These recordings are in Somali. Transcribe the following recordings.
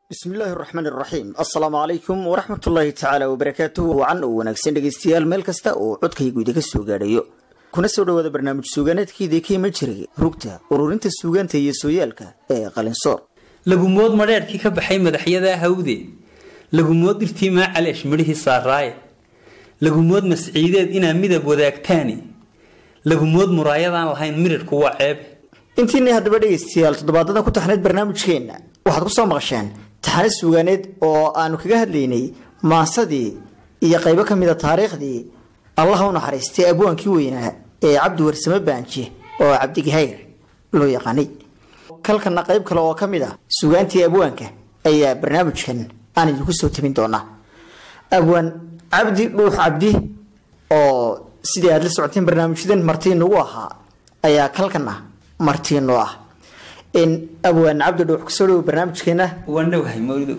بسم الله الرحمن الرحيم السلام عليكم ورحمة الله تعالى وبركاته وعن ونكسن dhageystayaal meel kasta oo codkaygu idinka soo gaadhayo kuna soo dhawaada barnaamij suuganeedkii kima jiray rugta ururinta suugaanta iyo sooyaalka ee qalinsoor lagu mood mareerkii ka baxay madaxyada hawde lagu mood dirtiima caleesh midhii saaraay lagu mood masciideed ina midab wadaagtaani lagu mood muraayadaan lahayn mirirku waa ceeb intiina hadaba dhageystayaal toddobaadada ku taxneed barnaamijkeena waxaad ku soo maqasheen taxane suuganeed oo aanu kaga hadlaynay maasadii iyo qaybo kamid ah taariikhdii Allah u naxariistay abwaankii weynaa ee Cabdi Warsame Baanji oo Cabdi Gahayr loo yaqaanay kalkana qayb kale oo kamid ah suugaantii abwaanka ayaa barnaamijkan aan idinku soo tabin doonaa abwaan Cabdi Dhuux Cabdi oo sidii aad la socoteen barnaamijyadan martiin ugu ahaa ayaa kalkana martiin oo ah in abwaan Cabdi Dhuux ku soo barnaamijkeena wanahay mawlido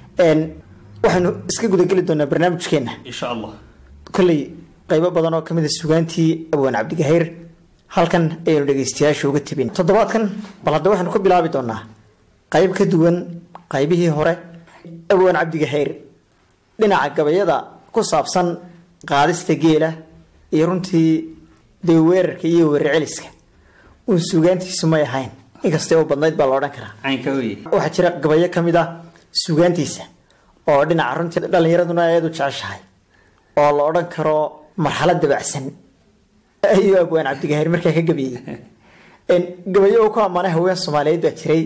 waxaanu iska guda gali doonaa barnaamijkeena insha Allah kulli qaybo badan oo kamid ah suugaantii abwaan Cabdi Gahayr halkan aynu dhageystayaasha uga tabin toddobaadkan bal hadda waxaanu ku bilaabi doonaa qayb ka duwan qaybihii hore abwaan Cabdi Gahayr dhinaca gabayada ku saabsan qaadista geela iyo runtii weerarka iyo weerarceliska uu suugaantiisu ma yahayn inkastoo uu badnayd baa la odhan karaa aynka weey waxa jira gabayo kamid ah suugaantiisa oo dhinaca runtii dhalinyaraduna aad u jeceshahay oo la odhan karo marxalad dabacsan ayuu abwaan Cabdi Gahayr markaa ka gabiyay gabayo ku amaanay haween Soomaaliyeed baa jiray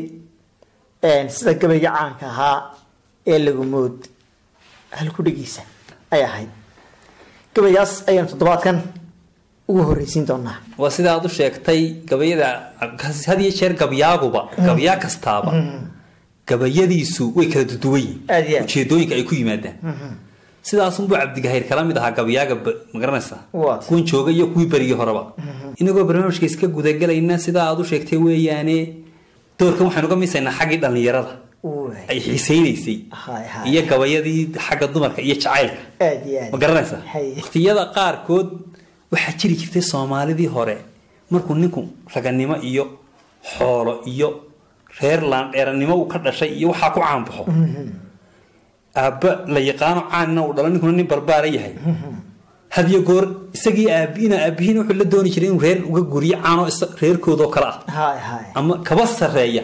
sida gabayga caanka ahaa ee lagu mood hal ku dhigiisa ay ahayd gabayaas ayaan toddobaadkan ugu horeysiin doonaa waa sida aad u sheegtay gabayada hadiye jeer gabayaaguba gabayaa kastaaba gabayadiisu way kala duduway ujeedooyinka ay ku yimaadaan sidaas uu Cabdi Gahayr kala mid ahaa gabayaaga ma garanaysaa kuwan jooga iyo kuwii barigii horeba inagoo barnaamijka iska guda galayna sida aad u sheegtay weeyaane doorkan waxaanu ka miisaynaa xaqii dhalinyarada ay xiiseynaysay iyo gabayadii xagga dumarka iyo jacaylka ma garanaysaa waqtiyada qaarkood waxa jiri jirtay Soomaalidii hore markuu ninku raganimo iyo xoolo iyo reer laan dheeranimo uu ka dhashay iyo waxa ku caan baxo aaba la yaqaan caanna uu dhalan ninku nin barbaar yahay hadiyo goor isagii aabihiina wuxuu la dooni jiray inuu reer uga guriyo caano reerkooda kala ah ama kaba sareeya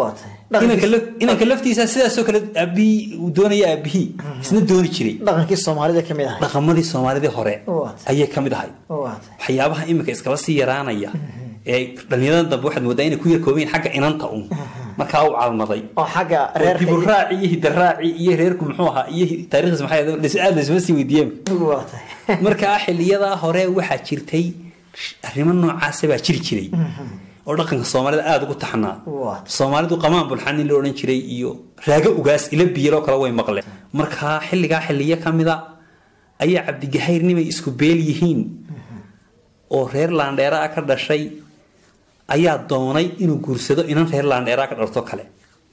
inanka laftiisa sidaas oo kale aabi uu doonaya aabihi isna dooni jiray dhaqankii Soomaalida kamid ah dhaqamadii Soomaalida hore ayay kamid ahay waxyaabaha imika iskala sii yaraanaya ee dhalinyarada dambe waxaad moodaa inay ku yar koobeen xagga inanta marka uu calmaday oo xagga reer raaci iyo hidaraaci iyo reerku muxuu ahaa iyo taariikhdiisa maxay aad isma sii weydiiyeen marka xilliyada hore waxa jirtay arrimo noocaas baa jiri jiray oo dhaqanka Soomaalida aad ugu taxnaa Soomaalidu qamaan bulxan in la oran jiray iyo raaga ugaas ila biiro kala way maqleen marka xilliya kamida ayaa Cabdi Gahayr nimay isku beel yihiin oo reer Laandheera ka dhashay ayaa doonay inuu guursado inan reer Laandheera ka dhalto kale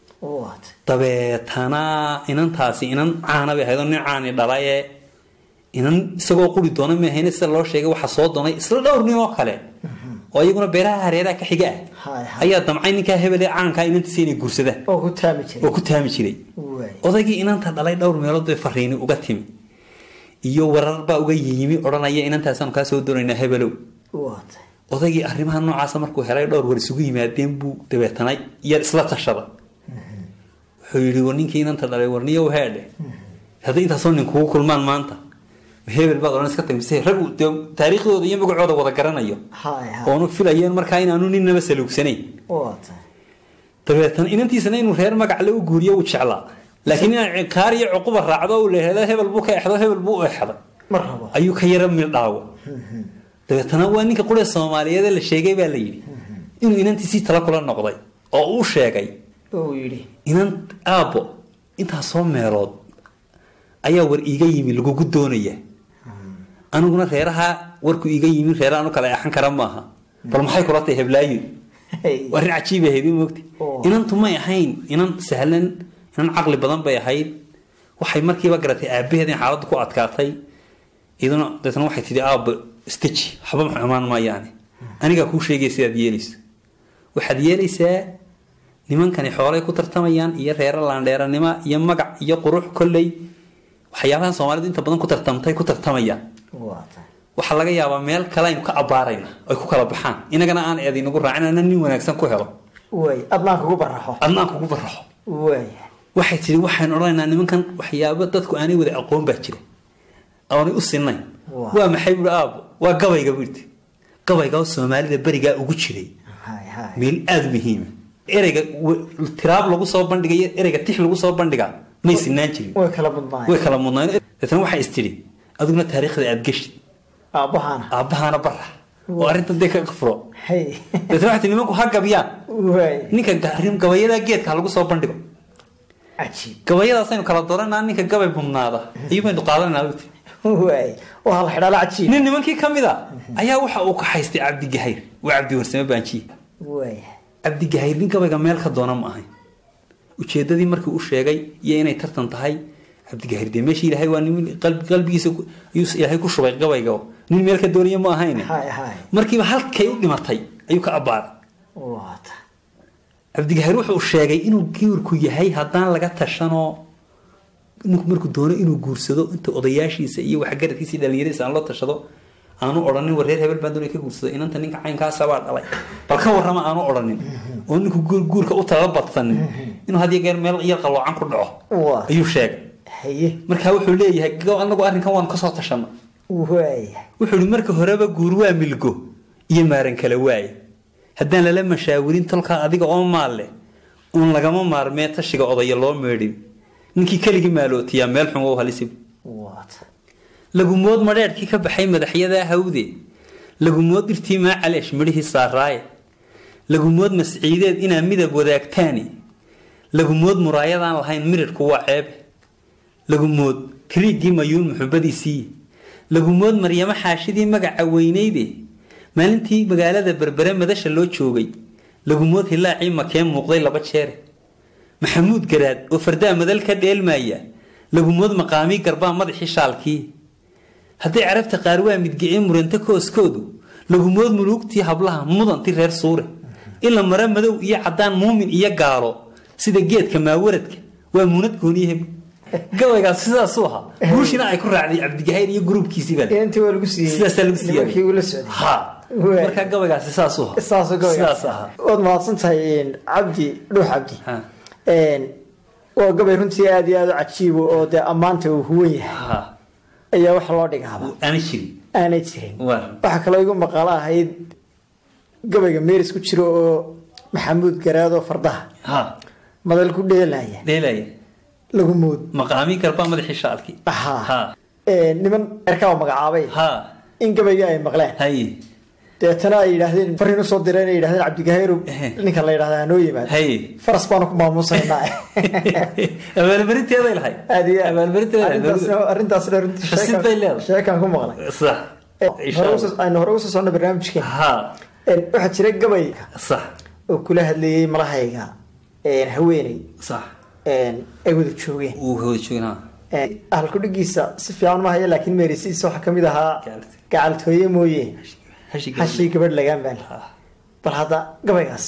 dabeetana inantaasi inan caana bay haydo nin caani dhalay inan isagoo quli doona ma hayna sida loo sheegay waxa soo doonay isla dhowr nin oo kale oo iyaguna beeraha hareeraha ka xiga ayaa damcay ninka hebel caanka inantiisa inay guursadaan oo ku taami jiray odaygii inanta dhalay dhowr meelood bay fariin uga timi iyo warar baa uga yimi oranaya inantaasaan ka soo doonaynaa hebelow odaygii arrimaha noocaas markuu helay dhowr war isugu yimaadeen buu dabeetanay yar isla tashada wuxuu yiri ninkii inanta dhalay warniyo heedhe hadii inta soo ninku kulmaan maanta hebel baad oran iska timisay rag taariikhdooda iyo magacooda wada garanayo oo filayeen markaa inaanu ninna masaluugsanay dabeetan inantiisana inuu reer magac la u guuriyo u jeclaa laakiin in qaar iyo cuquba raacdo oo leeyahay hebel buu ka exdo hebel buu u exdo marhaba ayuu ka yara mil dhaawo dabeetana waa ninka qore Soomaaliyeed la sheegay baa la yiri inuu inantiisi tala kula noqday oo uu sheegay oo yiri inan aabo inta soo meelood ayaa war iiga yimi lagu doonaya anuguna reeraha warku iiga yimi reeraha kala axan kara maaha bal maxay kula tahay heblaayo war cajiib ah idin moogti inantu ma ahayn inan sahlan inan aqli badan bay ahayd waxay markiiba garatay aabaheedin xaalad ku adkaatay idina dadna waxay tidhi aab stitch xabam xumaan ma yaani aniga ku sheegay sidaad yeelayso waxaad yeelaysaa nimankani xoolay ku tartamayaan iyo reer laandheeranimo iyo magac iyo qurux kolley waxyaabaha Soomaalidu inta badan ku tartamtay ku tartamayaan waxa laga yaabaa meel kale aynu ka abaarayna ay ku kala baxaan inagana aan eedin ugu raacinayna nin wanaagsan ku helo adnaan kugu baraxo waxay tiri waxaan oranaynaa nimankan waxyaabo dadku aanay wada aqoon baa jira aanay u sinnayn waa maxay buu aabo waa gabayga birti gabayga Soomaalida bariga ugu jiray meel aad muhiim ereyga tiraab lagu soo bandhigay ereyga tix lagu soo bandhiga may sinaan jirin way kala mudnaan tan waxa istiri adugna taariikhda aad gashid aabahana bara oo arinta deeka qafro dadka nimanku ha gabiyaan ninka gaarin gabayada geedka lagu soo bandhigo gabayadaas aynu kala dooranaa ninka gabay bumnaada iyo baynu qaadanaa oo hal xidhala cajiib nin nimankii kamida ayaa waxa uu ka haystay Cabdi Gahayr waa Cabdi Warsame Baanji Cabdi Gahayr nin gabayga meel ka doona ma ahayn ujeedadii markii uu sheegay iyo inay tartan tahay Cabdi Gahayr deemeeshii Ilaahay waa nin qalbigiisa Ilaahay ku shubay gabayga nin meel ka doonaya ma ahayn markii halkay u dhimatay ayuu ka abaar Cabdi Gahayr wuxuu sheegay inuu giirku yahay hadaan laga tashano ninku markuu doono inuu guursado inta odayaashiisa iyo wax garadkiisa dhalinyaradiisa aan la tashado aanu oranin wareer hebel baan doonay ka guursado inanta ninka caynkaas baa dhalay bal ka warrama aanu oranin oo ninku guurka u tala badsanin inuu hadii geer meel iyo qaloocan ku dhaco ayuu sheegay marka wuxuu leeyahay anagu arrinkan waan ka soo tashano wuxuu marka horeba guur waa milgo iyo maaran kala waay hadaan la mashaawirin tolka adiga oo maalle un lagama maarmee tashiga odaya loo meedhin ninkii kaligi maalootiya meel xun oo halisib lagu mood mareerkii ka baxay madaxyada hawde lagu mood dirtii ma caleesh midhii saaraay lagu mood masciideed ina midab wadaagtaani lagu mood muraayadaan lahayn mirirku waa ceeb lagu mood kriigii mayuun muxubadiisii lagu mood maryama xaashidii magaca weynayde maalintii magaalada berbere madasha loo joogay lagu mood hilaaci makeen muuqday laba jeer maxamuud garaad oo fardaa madal ka dheelmaya lagu mood maqaami garbaa madaxii shaalkii haday carabta qaar waa midgicin muranta kooskoodu lagu mood mulugtii hablaha mudantii reer suure ila mara madow iyo cadaan muumin iyo gaalo sida geedka maawaradka waa munad gooniye gabaygaas sidaas u ahaa guushina ay ku raacday Cabdi Gahayr iyo groupkiisii baa intii waa lagu siiyay sidaas lagu siiyay markii uu la socday marka gabaygaas sidaas u ahaa sidaas ahaa oo maadsantahay Cabdi Dhuux Cabdi oo gabay runtii aad iyo aad u cajiib oo de amaanta uu huwan yahay ayaa wax loo dhigaaba aanay jirin waxa kale igu maqaal ahayd gabayga meeris ku jiro oo Maxamuud Garaad oo fardaha madal ku dheelaya lagu mood maqaami garba madaxii shaalkii niman erkaa magacaabay in gabayga ay maqleen deetana ay yiraahdeen fariin u soo direen ay yiraahdeen Cabdi Gahayr ninka la yiraahdaa noo yimaad faras baan ku maamusaynaa abaalmarinteeda ilahay arrintaas sheekan ku maqlay sax aynu hore usoo socno barnaamijkeen waxaa jira gabay sax oo kula hadlayay malahayga haweeney sax ay wada joogeen halku dhigiisa si fiican ma hayo laakiin meerisiisa waxa kamid ahaa gacaltooye mooye hashi gabadh laga baan bal hada gabaygaas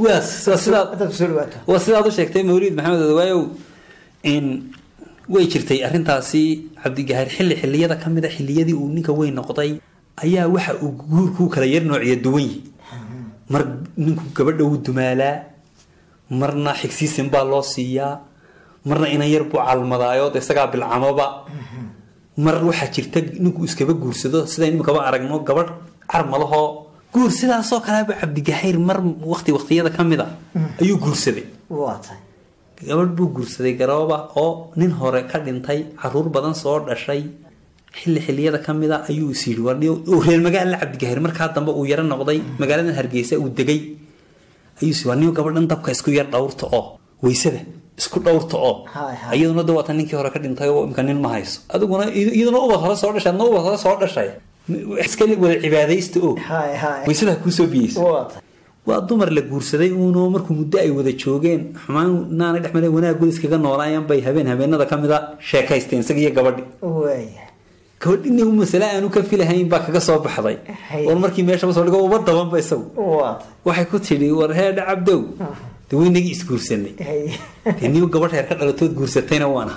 sidaad u sheegtay Mawlid Maxamed Adawaayow in way jirtay arrintaasi Cabdi Gahayr xilliyada kamida xilliyadii uu ninka weyn noqday ayaa waxa uu guurku kala yar noocyo duwan mar ninku gabadha uu dumaalaa marna xigsiisan baa loo siiyaa marna ina yar buu calmadaayo isaga bilcamaba mar waxa jirta ninku iskaba guursado sida inuu aragno gabadh armalaho guur sidaas oo kale ba Cabdi Gahayr mar waqtiyada kamida ayuu guursaday gabadh buu guursaday garooba oo nin hore ka dhintay caruur badan soo dhashay xilliyada kamida ayuu siiri warniyo oo reer magaalada Cabdi Gahayr marka dambe uu yara noqday magaalada Hargeysa uu degay ayuu si warniyo gabadhan dabka isku yar dhawrto oo weysada isku dhawrto oo ayaduna dawatan ninkii hore ka dhintay oo imka nin ma hayso adiguna iyaduna uba hore soo dhashay iskali wada cibaadaysto oo weysada ku soo biyayso waa dumar la guursaday uuna markuu muddo ay wada joogeen xumaanaana dhaxmale wanaag iskaga noolaayeen bay habeenada kamida sheekaysteen isaga gabadhi gabadhina uu mas'ala aanu ka filahayn ba kaga soo baxday oo markii meesha soo dhigo uba daban ba isagu waxay ku tiri war heed Cabdow daweynigi isguursanay taniyo gabadh reer ka dhalatood guursatayna waana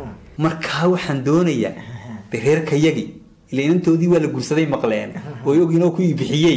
markaa waxaan doonayaa reerkayagii ila inantoodii waa la guursaday maqleen oo ogina ku bixiyay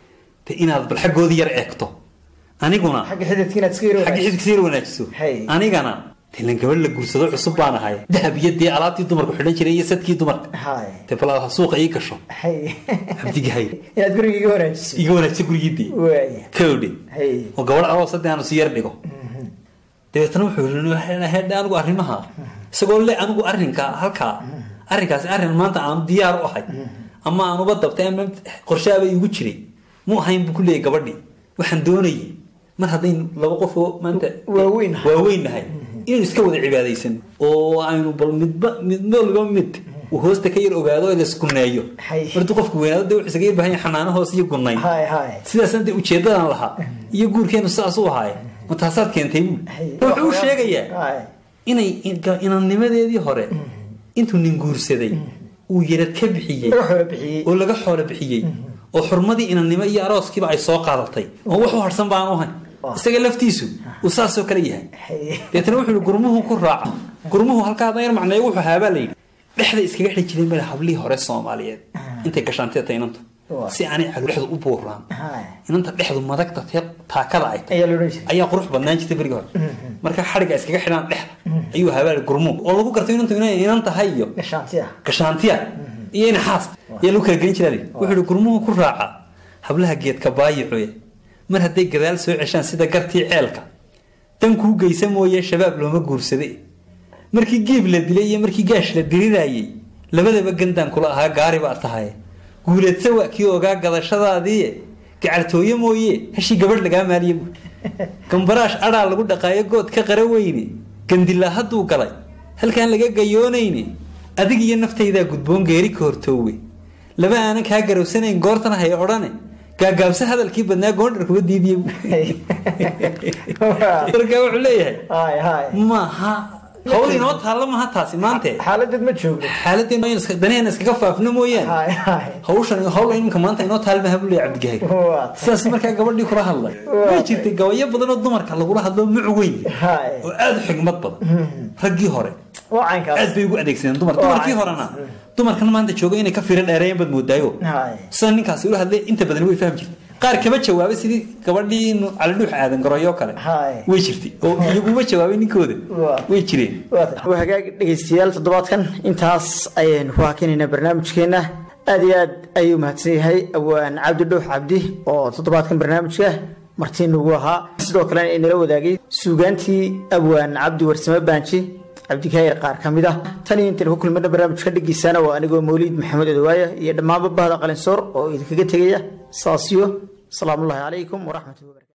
inaad bal xagoodii yar eegto aniguna xagga xididkiina wanaajiso anigana tilan gabadh la guursado cusub baan ahay dahabiyadii alaabtii dumarku xidhan jiray iyo sadkii dumarka bal suuqa ii gasho cabdigahay inaad guriga iga wanaajiso gurigidii kowdhe oo gabadh aroos haddii aanu si yar dhigo dabeetana wuxuu yidhi anigu arrimaha isagoo le anigu arrinka halkaa arrinkaasi arrin maanta aanu diyaar u ahay ama aanuba dabtay ama qorshaaba igu jiray mu ahayn buu ku leeyahay gabadhii waxaan doonayay mar haddaynu laba qof oo maanta waaweyn nahay inaynu iska wada cibaadaysan oo aynu bal midba mid uu hoosta ka yar ogaado la iskuneeyo martuu qofku weynaado dee wuxuu isaga yar baahan yahay xanaano hoos iyo gunayn sidaasna dee ujeedadan lahaa iyo guurkeenu sidaas u ahaay ma taasaad keentay wuxuu u sheegayaa inay inannimadeedii hore intuu nin guursaday uu yarad ka bixiyey oo laga xoolo bixiyey oo xurmadii inannimo iyo arooskiiba ay soo qaadatay oo wax u harsan baan u hayn isaga laftiisu uu saasoo kale yahay deetana wuxuu yidhi gurmuhu ku raaco gurmuhu halkaa hadan yar macneeyo wuxuu haabaa layidhi dhexda iskaga xidhi jireen meel hablihii hore soomaaliyeed intay gashaantay ta inantu si aanay dhexdu u buuraan inanta dhexdu madagta taakada ay ayaa qurux badnaan jirtay berigi hore marka xadhiga iskaga xidhaan dhexda ayuu haabaa gurmuhu oo lagu gartay inantu inay inan tahay iyo gashaantiya iyo in xaas yaa lagu kala gelin jiray wuxuu yidhi gurmuhu ku raaca hablaha geedka baayicoye mar hadday gadaal soo ceshaan sida gartii ceelka dan kuu geysa mooye shabaab looma guursaday markii geeb la dilay iyo markii gaash la dirirayay labadaba gandaan kula ahaa gaari baa tahay guuleedsa waa kii ogaa gadashadaadii gacaltooye mooye hashii gabadh lagaa maaliye gambaraash adhaa lagu dhaqaayo good ka qara weyne gandilaa hadduu galay halkaan laga gayoonayne adig iyo naftaydaa gudboon geeri ka hortoowe laba aanan kaa garowsanayn goortan hay odhane gaagaabsa hadalkii badnaa goondhar kuba diidiye markaa wuxuu leeyahay maaha hawl inoo taalla maha taasi maante xaaladdeed ma joogno danaheen iskaga faafno mooyaane hawshan hawl iminka maanta inoo taal maha buu leeyahay cabdigahay sidaas markaa gabadhii kula hadlay way jirtay gabayo badan oo dumarka lagula hadlo muc weyn oo aada u xigmad badan raggii hore aad bay ugu adeegsadeen dumarkii horena dumarkan maanta jooga inay ka fiiro dheereeyeen bad moodaayo sida ninkaasi ula hadlay inta badan way fahmi jirtay qaar kama jawaabay sidii gabadhii cali dhuux aadan garoyo kale way jirtay oo iyaguma jawaabay ninkooda way jireen hagaag dhegeystayaal toddobaadkan intaas ayaynu ku hakinaynaa barnaamijkeena aad iyo aad ayuu mahadsan yahay awaan cabdi dhuux cabdi oo toddobaadkan barnaamijka martii nagu ahaa sidoo kalena inala wadaagay suugaantii awaan cabdi warsame baanji cabdigaayr qaar ka mid ah tan iyo intaan ku kulmana barnaamijka dhigiisana waa anigoo mawliid maxamed odawaaya iyo dhammaanba bahda qalinsoor oo idinkaga tegaya saasiyo salaamullaahi calaykum waraxmatullahi wabarakatu